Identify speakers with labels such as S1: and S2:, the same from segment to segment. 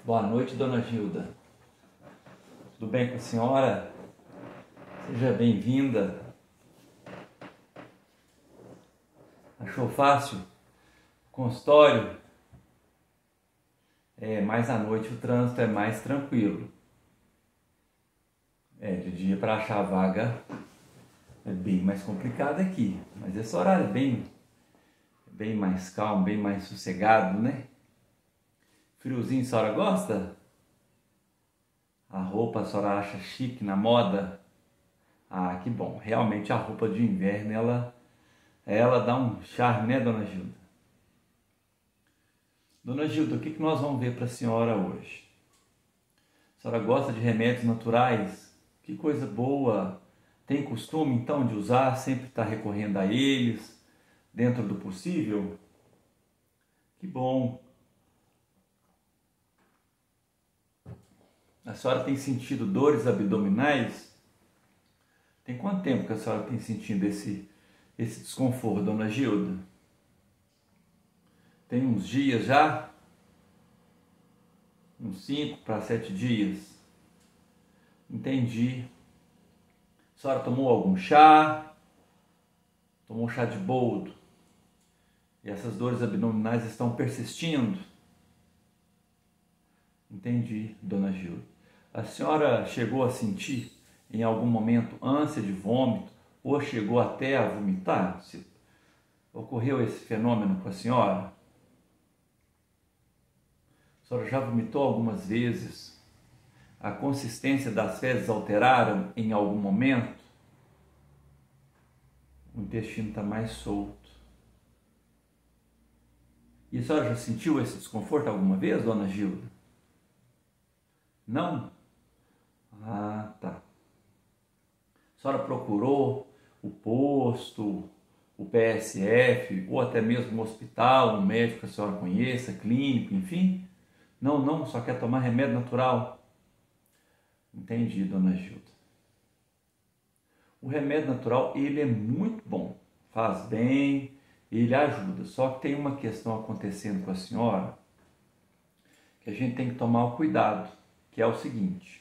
S1: Boa noite, dona Gilda. Tudo bem com a senhora? Seja bem-vinda. Achou fácil? Consultório? Mais à noite o trânsito é mais tranquilo. De dia para achar vaga é bem mais complicado aqui. Mas esse horário é bem mais calmo, bem mais sossegado, né? Friozinho, a senhora gosta? A roupa a senhora acha chique na moda? Ah, que bom. Realmente a roupa de inverno, ela dá um charme, né, dona Gilda? Dona Gilda, o que nós vamos ver para a senhora hoje? A senhora gosta de remédios naturais? Que coisa boa! Tem costume, então, de usar, sempre estar recorrendo a eles, dentro do possível? Que bom! A senhora tem sentido dores abdominais? Tem quanto tempo que a senhora tem sentindo esse desconforto, dona Gilda? Tem uns dias já? Uns 5 para 7 dias? Entendi. A senhora tomou algum chá? Tomou chá de boldo? E essas dores abdominais estão persistindo? Entendi, dona Gilda. A senhora chegou a sentir em algum momento ânsia de vômito ou chegou até a vomitar? Ocorreu esse fenômeno com a senhora? A senhora já vomitou algumas vezes? A consistência das fezes alteraram em algum momento? O intestino está mais solto. E a senhora já sentiu esse desconforto alguma vez, dona Gilda? Não? Ah, tá. A senhora procurou o posto, o PSF, ou até mesmo um hospital, um médico que a senhora conheça, clínico, enfim? Não, só quer tomar remédio natural. Entendi, dona Gilda. O remédio natural, ele é muito bom, faz bem, ele ajuda. Só que tem uma questão acontecendo com a senhora que a gente tem que tomar o cuidado, que é o seguinte: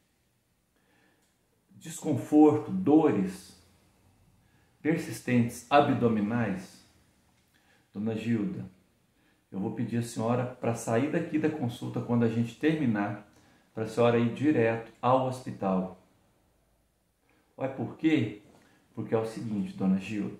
S1: desconforto, dores persistentes abdominais. Dona Gilda, eu vou pedir a senhora para sair daqui da consulta quando a gente terminar, para a senhora ir direto ao hospital. Olha por quê? Porque é o seguinte, dona Gilda,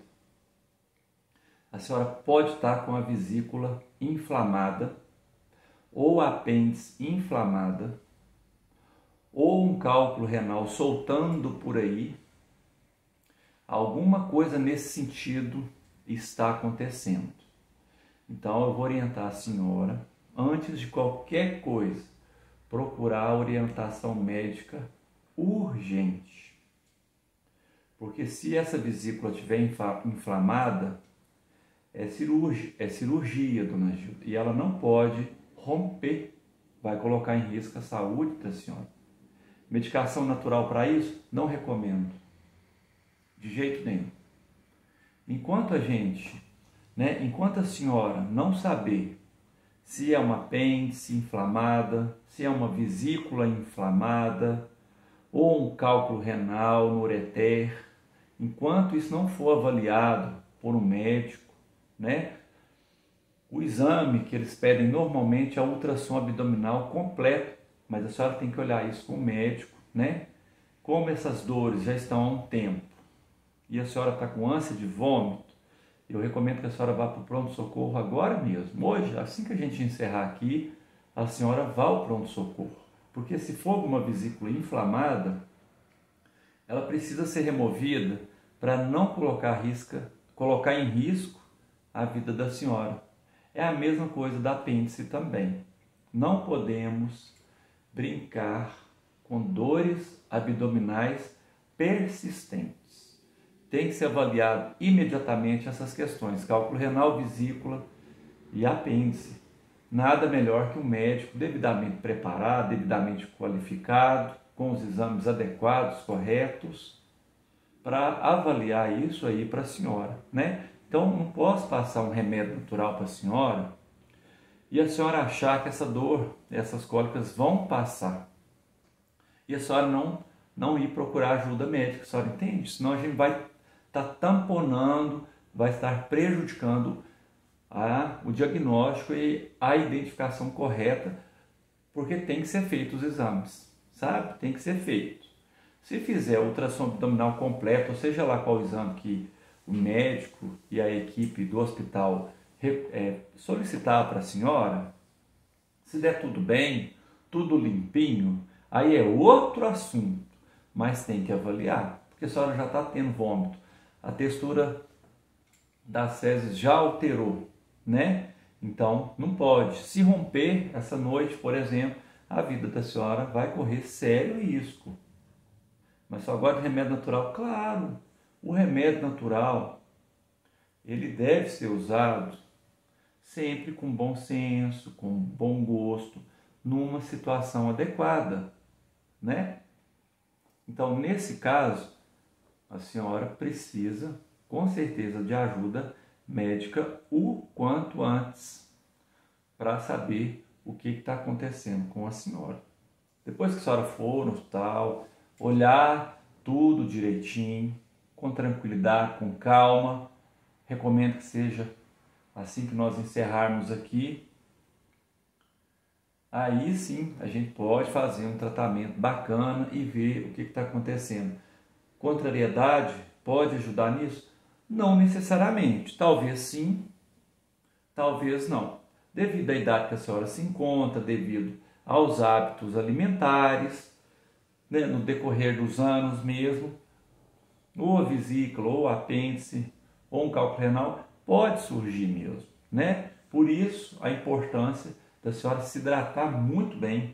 S1: a senhora pode estar com a vesícula inflamada, ou a apêndice inflamada, ou um cálculo renal soltando por aí. Alguma coisa nesse sentido está acontecendo. Então eu vou orientar a senhora, antes de qualquer coisa, procurar a orientação médica urgente. Porque se essa vesícula estiver inflamada, é cirurgia, dona Gilda, e ela não pode romper, vai colocar em risco a saúde da senhora. Medicação natural para isso? Não recomendo, de jeito nenhum. Enquanto a senhora não saber se é uma apêndice inflamada, se é uma vesícula inflamada, ou um cálculo renal no ureter, enquanto isso não for avaliado por um médico, o exame que eles pedem normalmente é o ultrassom abdominal completo, mas a senhora tem que olhar isso com o médico, Como essas dores já estão há um tempo e a senhora está com ânsia de vômito, eu recomendo que a senhora vá para o pronto-socorro agora mesmo. Hoje, assim que a gente encerrar aqui, a senhora vá ao pronto-socorro. Porque se for uma vesícula inflamada, ela precisa ser removida para não colocar em risco a vida da senhora. É a mesma coisa da apêndice também. Não podemos brincar com dores abdominais persistentes. Tem que ser avaliado imediatamente essas questões: cálculo renal, vesícula e apêndice. Nada melhor que um médico devidamente preparado, devidamente qualificado, com os exames adequados, corretos, para avaliar isso aí para a senhora, Então, não posso passar um remédio natural para a senhora e a senhora achar que essa dor, essas cólicas vão passar, e a senhora não ir procurar ajuda médica, a senhora entende? Senão a gente vai estar tamponando, vai estar prejudicando o diagnóstico e a identificação correta, porque tem que ser feito os exames, sabe? Tem que ser feito. Se fizer ultrassom abdominal completo, ou seja lá qual exame que o médico e a equipe do hospital solicitar para a senhora, se der tudo bem, tudo limpinho, aí é outro assunto, mas tem que avaliar, porque a senhora já está tendo vômito, a textura das fezes já alterou, né? Então não pode. Se romper essa noite, por exemplo, a vida da senhora vai correr sério risco. Mas só agora de remédio natural, claro, o remédio natural ele deve ser usado sempre com bom senso, com bom gosto, numa situação adequada, né? Então, nesse caso, a senhora precisa, com certeza, de ajuda médica o quanto antes, para saber o que está acontecendo com a senhora. Depois que a senhora for no hospital, olhar tudo direitinho, com tranquilidade, com calma, recomendo que seja assim que nós encerrarmos aqui. Aí sim a gente pode fazer um tratamento bacana e ver o que está acontecendo. Contrariedade pode ajudar nisso? Não necessariamente. Talvez sim, talvez não. Devido à idade que a senhora se encontra, devido aos hábitos alimentares, né, no decorrer dos anos mesmo, ou a vesícula, ou o apêndice, ou um cálculo renal, pode surgir mesmo, né? Por isso, a importância da senhora se hidratar muito bem.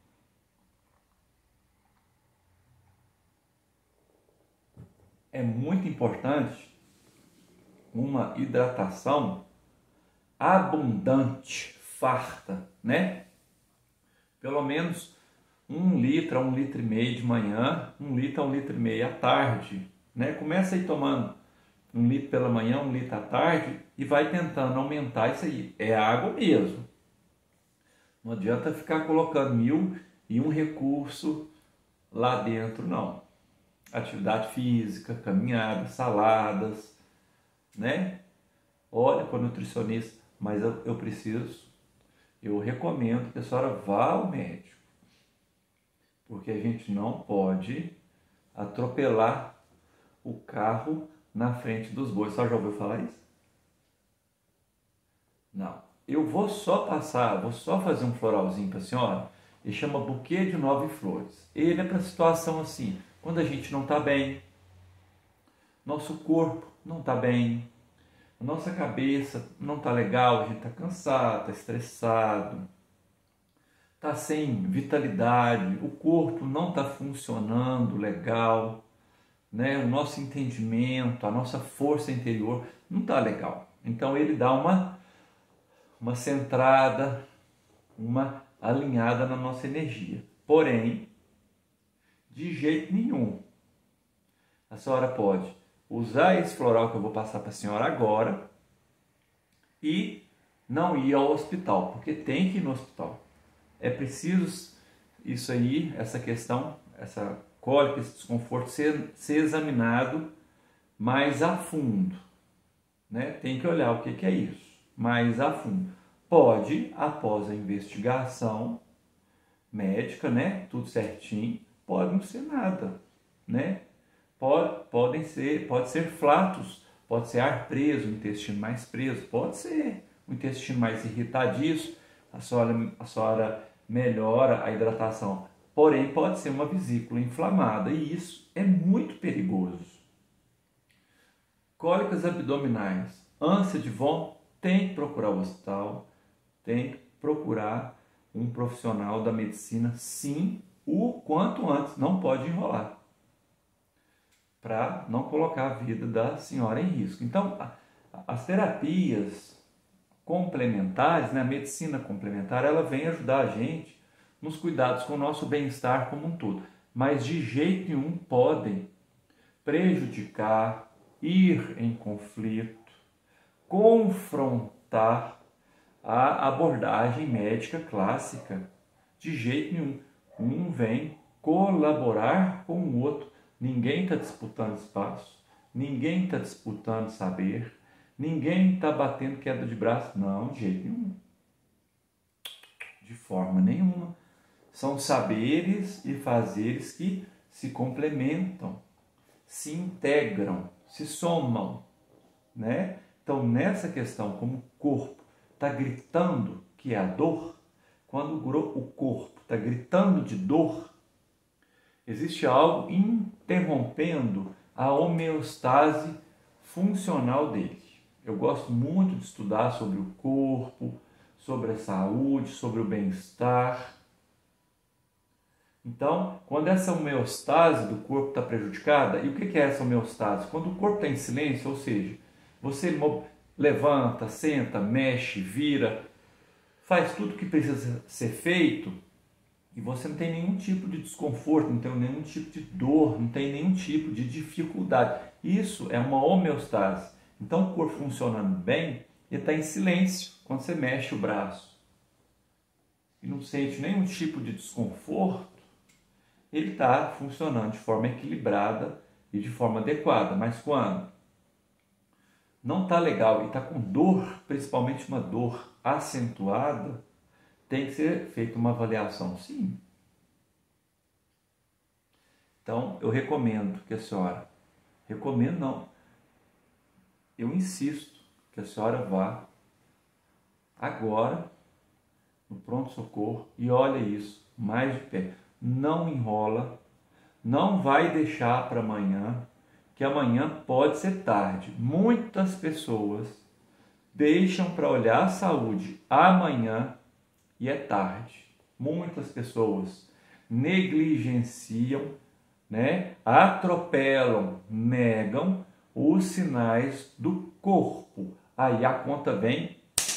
S1: É muito importante uma hidratação abundante, farta, né? Pelo menos 1 litro a 1,5 litro de manhã, 1 litro a 1,5 litro à tarde, né? Começa aí tomando 1 litro pela manhã, 1 litro à tarde e vai tentando aumentar isso aí. É água mesmo. Não adianta ficar colocando 1.001 recurso lá dentro, não. Atividade física, caminhada, saladas, né? Olha para o nutricionista, mas eu recomendo que a senhora vá ao médico, porque a gente não pode atropelar o carro na frente dos bois. Você já ouviu falar isso? Não. Eu vou só fazer um floralzinho para a senhora, ele chama buquê de 9 flores. Ele é para situação assim, quando a gente não está bem, nosso corpo não está bem, a nossa cabeça não está legal, a gente está cansado, está estressado, está sem vitalidade, o corpo não está funcionando legal, né? O nosso entendimento, a nossa força interior não está legal. Então ele dá uma centrada, uma alinhada na nossa energia. Porém, de jeito nenhum, a senhora pode usar esse floral que eu vou passar para a senhora agora e não ir ao hospital, porque tem que ir no hospital. É preciso isso aí, essa questão, essa cólica, esse desconforto ser examinado mais a fundo, né? Tem que olhar o que é isso, mais a fundo. Pode, após a investigação médica, né? Tudo certinho, pode não ser nada, né? Pode ser flatos, pode ser ar preso, o intestino mais preso, pode ser o intestino mais irritadiço, a senhora melhora a hidratação, porém pode ser uma vesícula inflamada e isso é muito perigoso. Cólicas abdominais, ânsia de vômito, tem que procurar o hospital, tem que procurar um profissional da medicina, sim, o quanto antes, não pode enrolar, para não colocar a vida da senhora em risco. Então, as terapias complementares, né, a medicina complementar, ela vem ajudar a gente nos cuidados com o nosso bem-estar como um todo, mas de jeito nenhum podem prejudicar, ir em conflito, confrontar a abordagem médica clássica. De jeito nenhum. Um vem colaborar com o outro. Ninguém está disputando espaço, ninguém está disputando saber, ninguém está batendo queda de braço. Não, de jeito nenhum. De forma nenhuma. São saberes e fazeres que se complementam, se integram, se somam, né? Então, nessa questão, como o corpo está gritando que é a dor, quando o corpo está gritando de dor, existe algo interrompendo a homeostase funcional dele. Eu gosto muito de estudar sobre o corpo, sobre a saúde, sobre o bem-estar. Então, quando essa homeostase do corpo está prejudicada, e o que é essa homeostase? Quando o corpo está em silêncio, ou seja, você levanta, senta, mexe, vira, faz tudo o que precisa ser feito e você não tem nenhum tipo de desconforto, não tem nenhum tipo de dor, não tem nenhum tipo de dificuldade. Isso é uma homeostase. Então, o corpo funcionando bem, ele está em silêncio quando você mexe o braço e não sente nenhum tipo de desconforto, ele está funcionando de forma equilibrada e de forma adequada. Mas quando não está legal e está com dor, principalmente uma dor acentuada, tem que ser feita uma avaliação, sim. Então, eu recomendo que a senhora, eu insisto que a senhora vá agora no pronto-socorro e olha isso mais de perto. Não enrola, não vai deixar para amanhã, que amanhã pode ser tarde. Muitas pessoas deixam para olhar a saúde amanhã e é tarde. Muitas pessoas negligenciam, né? Atropelam, negam os sinais do corpo. Aí a conta vem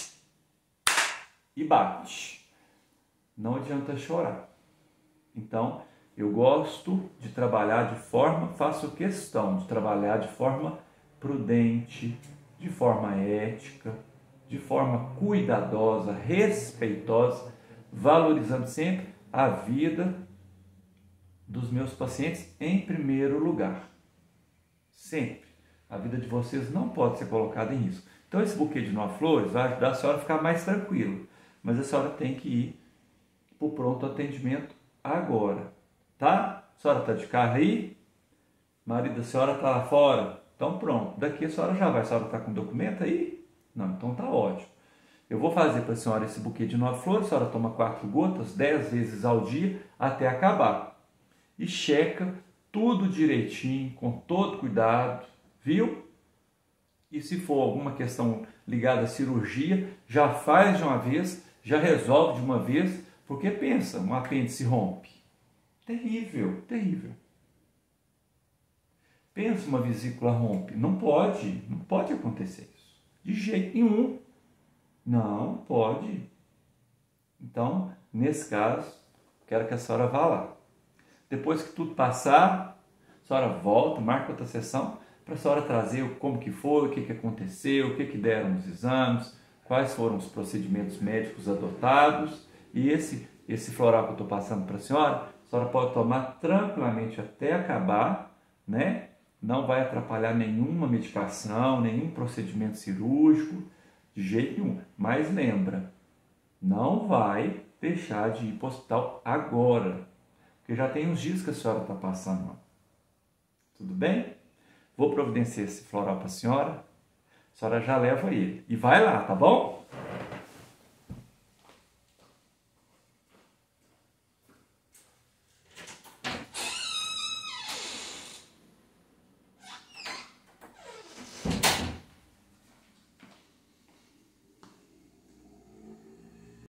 S1: e bate. Não adianta chorar. Então, eu gosto de trabalhar faço questão de trabalhar de forma prudente, de forma ética, de forma cuidadosa, respeitosa, valorizando sempre a vida dos meus pacientes em primeiro lugar. Sempre. A vida de vocês não pode ser colocada em risco. Então, esse buquê de 9 flores vai ajudar a senhora a ficar mais tranquila. Mas a senhora tem que ir para o pronto atendimento agora, tá? A senhora está de carro aí? O marido da senhora está lá fora? Então pronto, daqui a senhora já vai. A senhora está com documento aí? Não, então tá ótimo. Eu vou fazer para a senhora esse buquê de 9 flores, a senhora toma 4 gotas, 10 vezes ao dia, até acabar. E checa tudo direitinho, com todo cuidado, viu? E se for alguma questão ligada à cirurgia, já faz de uma vez, já resolve de uma vez, porque pensa, um apêndice rompe. Terrível, terrível. Pensa, uma vesícula rompe. Não pode acontecer isso. De jeito nenhum. Não pode. Então, nesse caso, quero que a senhora vá lá. Depois que tudo passar, a senhora volta, marca outra sessão, para a senhora trazer como que foi, o que aconteceu, o que deram os exames, quais foram os procedimentos médicos adotados. E esse floral que eu estou passando para a senhora pode tomar tranquilamente até acabar, né? Não vai atrapalhar nenhuma medicação, nenhum procedimento cirúrgico, de jeito nenhum. Mas lembra, não vai deixar de ir para o hospital agora, porque já tem uns dias que a senhora está passando lá. Tudo bem? Vou providenciar esse floral para a senhora já leva ele. E vai lá, tá bom?